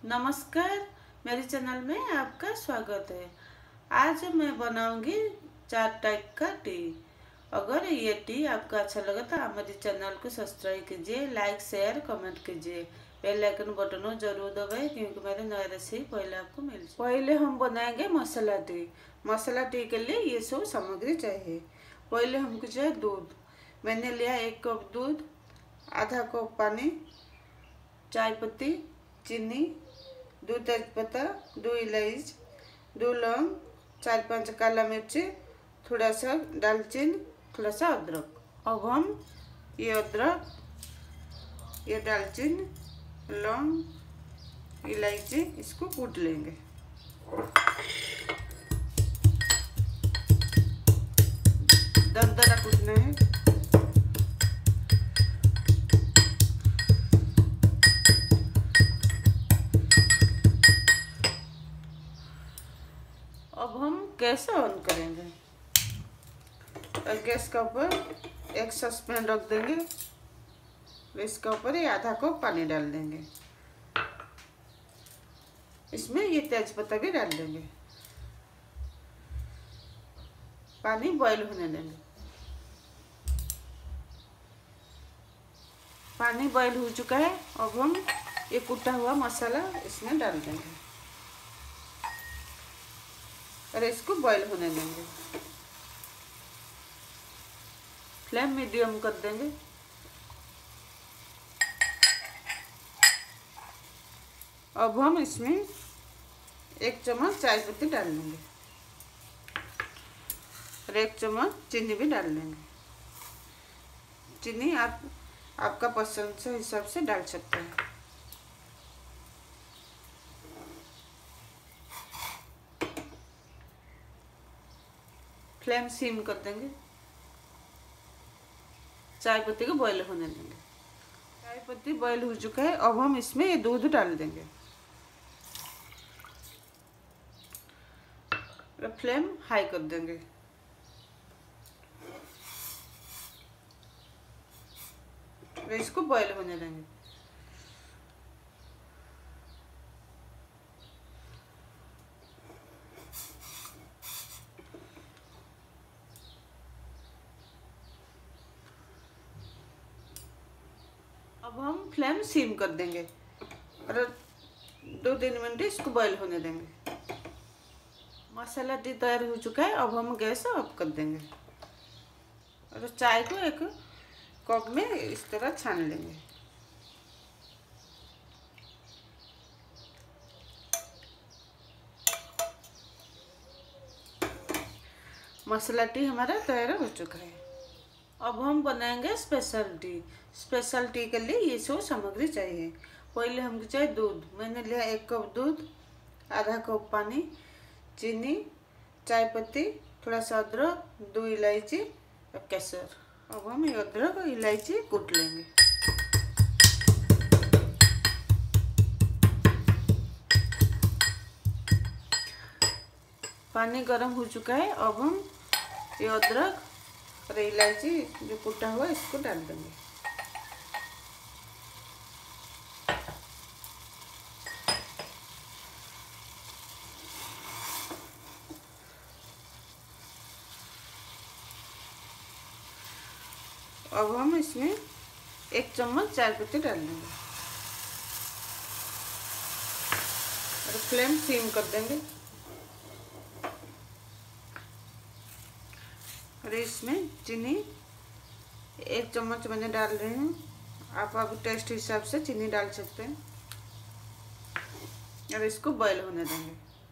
नमस्कार, मेरे चैनल में आपका स्वागत है। आज मैं बनाऊंगी 4 टाइप का टी। अगर ये टी आपको अच्छा लगा तो हमारे चैनल को सब्सक्राइब कीजिए, लाइक शेयर कमेंट कीजिए, बेल आइकन बटन जरूर दबाएं क्योंकि मेरे नए रेसिपी पहले आपको मिल जाए। पहले हम बनाएंगे मसाला टी। मसाला टी के लिए ये सब सामग्री चाहिए। पहले हमको चाहिए दूध। मैंने लिया 1 कप दूध, आधा कप पानी, चाय पत्ती, चीनी, 2 तेजपत्ता, 2 इलायची, 2 लौंग, 4-5 काला मिर्ची, थोड़ा सा दालचीनी, थोड़ा सा अदरक। अब हम ये अदरक, ये दालचीनी, लौंग, इलायची इसको कूट लेंगे। दरदरा कूटना है। अब हम गैस ऑन करेंगे और गैस का ऊपर एक सॉसपैन रख देंगे। इसके ऊपर ये आधा कप पानी डाल देंगे। इसमें ये तेजपत्ता भी डाल देंगे। पानी बॉईल होने देंगे। पानी बॉईल हो चुका है। अब हम ये कुटा हुआ मसाला इसमें डाल देंगे और इसको बॉईल होने देंगे। फ्लेम मीडियम कर देंगे। अब हम इसमें 1 चम्मच चाय पत्ती डाल देंगे और 1 चम्मच चीनी भी डाल देंगे। चीनी आपका पसंद से हिसाब से डाल सकते हैं। फ्लेम सिम कर देंगे। चाय पत्ती को बॉईल होने देंगे। चाय पत्ती बॉईल हो चुका है। अब हम इसमें ये दूध डाल देंगे और फ्लेम हाई कर देंगे। और इसको बॉईल होने देंगे। अब हम फ्लेम सिम कर देंगे और 2-3 मिनट इसको बॉईल होने देंगे। मसाला टी तैयार हो चुका है। अब हम गैस ऑफ कर देंगे और चाय को एक कप में इस तरह छान लेंगे। मसाला टी हमारा तैयार हो चुका है। अब हम बनाएंगे स्पेशल टी। स्पेशल टी के लिए ये सब सामग्री चाहिए। पहले हमको चाहिए दूध। मैंने लिया 1 कप दूध, आधा कप पानी, चीनी, चाय पत्ती, थोड़ा सा अदरक, 2 इलायची और केसर। अब हम ये अदरक और इलायची कूट लेंगे। पानी गर्म हो चुका है। अब हम ये अदरक और इलायची जो कूटा हुआ इसको डाल देंगे। अब हम इसमें 1 चम्मच चाय पत्ती डाल देंगे और फ्लेम सिम कर देंगे। और इसमें चीनी 1 चम्मच मैंने डाल रही हूँ। आप टेस्ट हिसाब से चीनी डाल सकते हैं और इसको बॉईल होने देंगे।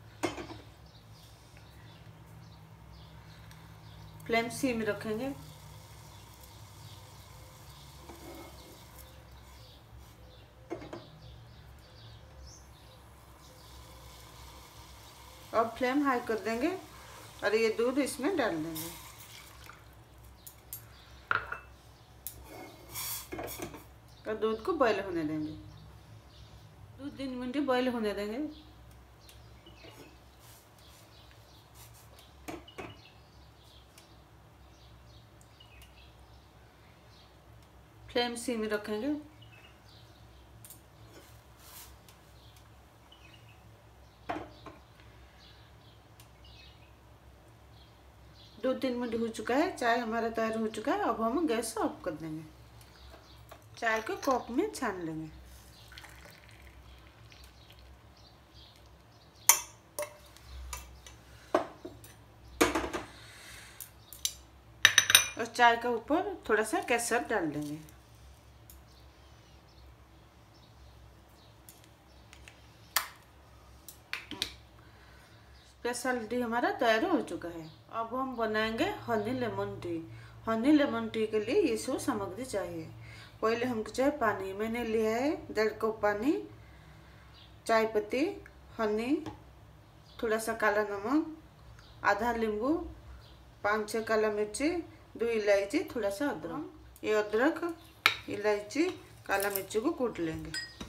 फ्लेम सिम रखेंगे। अब फ्लेम हाई कर देंगे और ये दूध इसमें डाल देंगे और दूध को बॉईल होने देंगे। 2-3 मिनट बॉईल होने देंगे। फ्लेम सिम रखेंगे। 2-3 मिनट हो चुका है, चाय हमारा तैयार हो चुका है। अब हम गैस ऑफ कर देंगे। चाय को कप में छान लेंगे। और चाय के ऊपर थोड़ा सा केसर डाल देंगे। स्पेशल टी हमारा तैयार हो चुका है। अब हम बनाएंगे honey lemon tea. Honey lemon tea के लिए ये सब सामग्री चाहिए। पहले हमको चाहिए पानी। मैंने लिया है 1.5 कप पानी, चाय पत्ती, हनी, थोड़ा सा काला नमक, आधा नींबू, 5-6 काला मिर्ची, 2 इलायची, थोड़ा सा अदरक। ये अदरक, इलायची, काला मिर्ची को कूट लेंगे।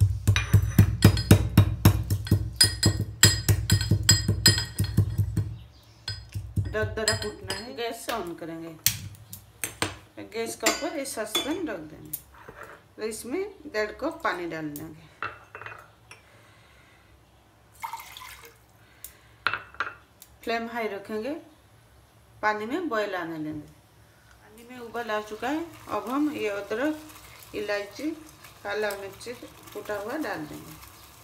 दरदरा कूटना है। गैस ऑन करेंगे। गैस के ऊपर ये सॉसपैन रख देंगे। तो इसमें 1.5 कप पानी डाल देंगे। फ्लेम हाई रखेंगे। पानी में बॉयल आने देंगे। पानी में उबाल आ चुका है। अब हम ये अदरक, इलायची, काला मिर्ची कूटा हुआ डाल देंगे।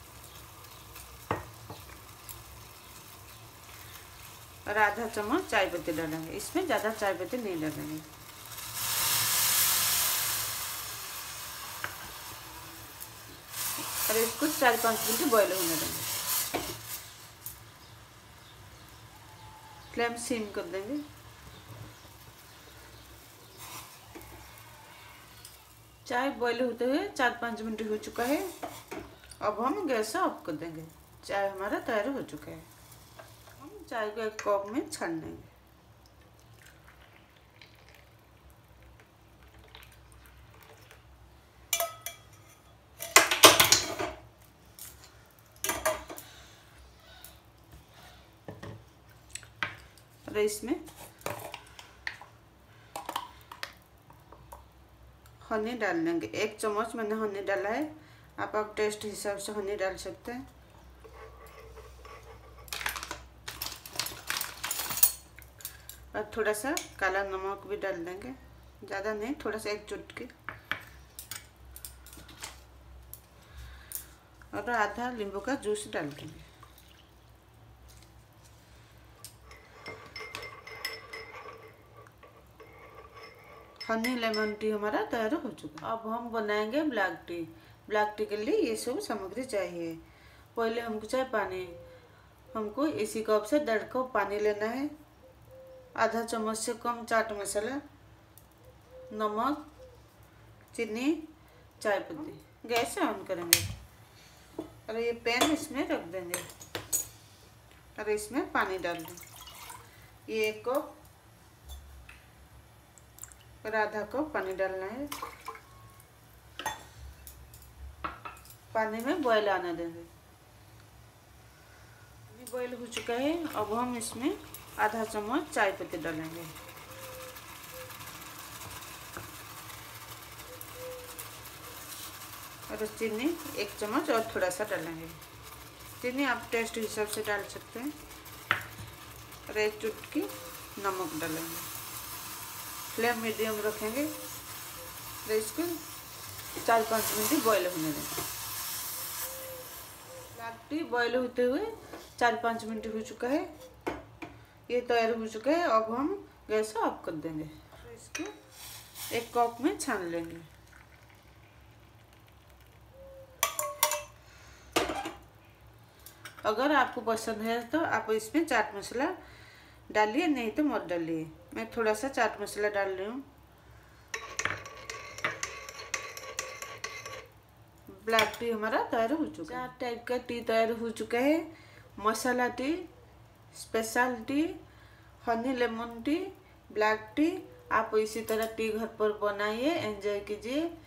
और आधा चम्मच चाय पत्ती डालेंगे। इसमें ज़्यादा चाय पत्ती नहीं डालेंगे। और इसको 4-5 मिनट बॉयल होने देंगे। फ्लेम सिम कर देंगे। चाय बॉयल होते हुए 4-5 मिनट हो चुका है। अब हम गैस ऑफ कर देंगे। चाय हमारा तैयार हो चुका है। हम चाय को एक कप में छान लेंगे। और इसमें हनी डाल देंगे। 1 चम्मच मैंने हनी डाला है। आप टेस्ट हिसाब से हनी डाल सकते हैं। और थोड़ा सा काला नमक भी डाल देंगे, ज़्यादा नहीं, थोड़ा सा 1 चुटकी। और आधा नींबू का जूस डाल देंगे। हनी लेमन टी हमारा तैयार हो चुका है। अब हम बनाएंगे ब्लैक टी। ब्लैक टी के लिए ये सब सामग्री चाहिए। पहले हमको चाहिए पानी। हमको इसी कप से 1.5 कप पानी लेना है। आधा चम्मच से कम चाट मसाला, नमक, चीनी, चाय पत्ती। गैस ऑन करेंगे और ये पैन इसमें रख देंगे और इसमें पानी डाल देंगे। ये 1 कप और आधा कप पानी डालना है। पानी में बॉयल आने देंगे। पानी बॉयल हो चुका है। अब हम इसमें आधा चम्मच चाय पत्ती डालेंगे। और चीनी 1 चम्मच और थोड़ा सा डालेंगे। चीनी आप टेस्ट हिसाब से डाल सकते हैं। और 1 चुटकी नमक डालेंगे। फ्लेम मीडियम रखेंगे। तो इसको 4-5 मिनट बॉयल होने देंगे। ब्लैक टी बॉयल होते हुए 4-5 मिनट हो चुका है। ये तैयार हो चुका है। अब हम गैस ऑफ कर देंगे। तो इसको एक कप में छान लेंगे। अगर आपको पसंद है तो आप इसमें चाट मसाला डालिए, नहीं तो मत डालिए। मैं थोड़ा सा चाट मसाला डाल रही हूँ। ब्लैक टी हमारा तैयार हो चुका है। 4 टाइप का टी तैयार हो चुका है। Masala tea, special tea, honey lemon tea, black tea. आप इसी तरह टी घर पर बनाइए, एंजॉय कीजिए।